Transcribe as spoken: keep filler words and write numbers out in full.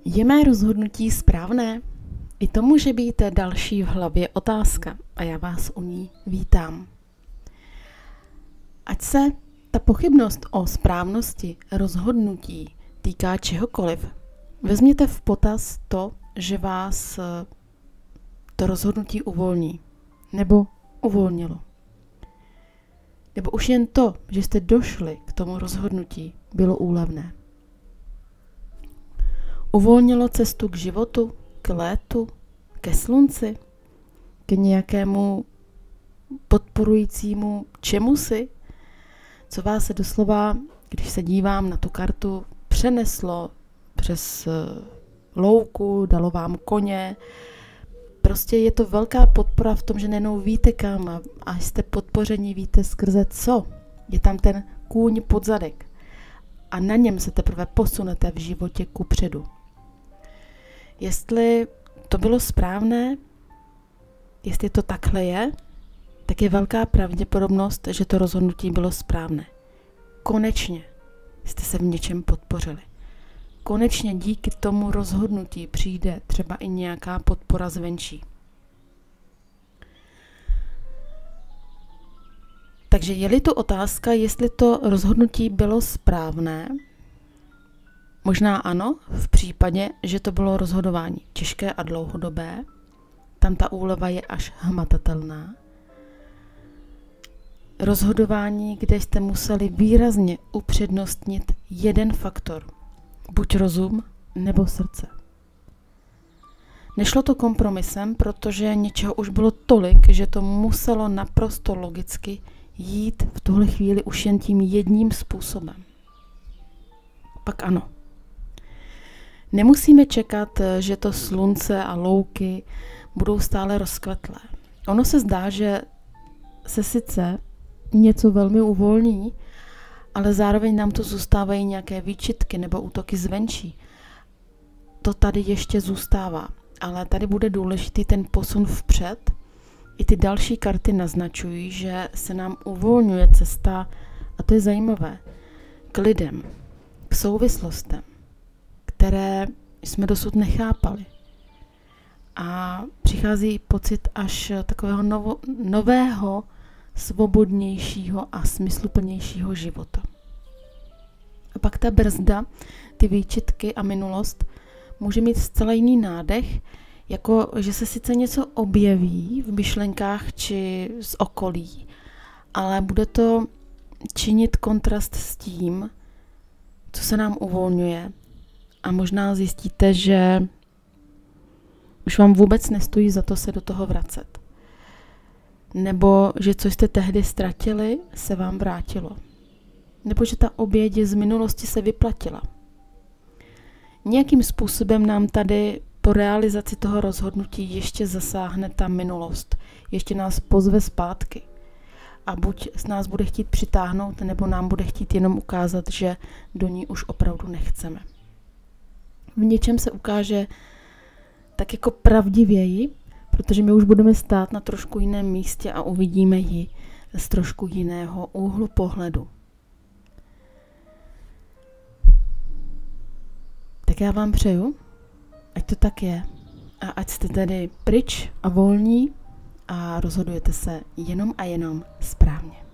Je mé rozhodnutí správné? I to může být další v hlavě otázka a já vás u ní vítám. Ať se ta pochybnost o správnosti rozhodnutí týká čehokoliv, vezměte v potaz to, že vás to rozhodnutí uvolní nebo uvolnilo. Nebo už jen to, že jste došli k tomu rozhodnutí, bylo úlevné. Uvolnilo cestu k životu, k létu, ke slunci, k nějakému podporujícímu čemusi, co vás se doslova, když se dívám na tu kartu, přeneslo přes louku, dalo vám koně. Prostě je to velká podpora v tom, že nejenom víte kam a, a jste podpoření, víte skrze co. Je tam ten kůň pod zadek a na něm se teprve posunete v životě kupředu. Jestli to bylo správné, jestli to takhle je, tak je velká pravděpodobnost, že to rozhodnutí bylo správné. Konečně jste se v něčem podpořili. Konečně díky tomu rozhodnutí přijde třeba i nějaká podpora zvenčí. Takže je-li tu otázka, jestli to rozhodnutí bylo správné, možná ano, v případě, že to bylo rozhodování těžké a dlouhodobé, tam ta úleva je až hmatatelná. Rozhodování, kde jste museli výrazně upřednostnit jeden faktor, buď rozum nebo srdce. Nešlo to kompromisem, protože něčeho už bylo tolik, že to muselo naprosto logicky jít v tuhle chvíli už jen tím jedním způsobem. Pak ano. Nemusíme čekat, že to slunce a louky budou stále rozkvetlé. Ono se zdá, že se sice něco velmi uvolní, ale zároveň nám to zůstávají nějaké výčitky nebo útoky zvenčí. To tady ještě zůstává, ale tady bude důležitý ten posun vpřed. I ty další karty naznačují, že se nám uvolňuje cesta, a to je zajímavé, k lidem, k souvislostem, které jsme dosud nechápali. A přichází pocit až takového novo, nového, svobodnějšího a smysluplnějšího života. A pak ta brzda, ty výčitky a minulost může mít zcela jiný nádech, jako že se sice něco objeví v myšlenkách či z okolí, ale bude to činit kontrast s tím, co se nám uvolňuje. A možná zjistíte, že už vám vůbec nestojí za to se do toho vracet. Nebo že co jste tehdy ztratili, se vám vrátilo. Nebo že ta oběť z minulosti se vyplatila. Nějakým způsobem nám tady po realizaci toho rozhodnutí ještě zasáhne ta minulost. Ještě nás pozve zpátky. A buď z nás bude chtít přitáhnout, nebo nám bude chtít jenom ukázat, že do ní už opravdu nechceme. V něčem se ukáže tak jako pravdivěji, protože my už budeme stát na trošku jiném místě a uvidíme ji z trošku jiného úhlu pohledu. Tak já vám přeju, ať to tak je a ať jste tedy pryč a volní a rozhodujete se jenom a jenom správně.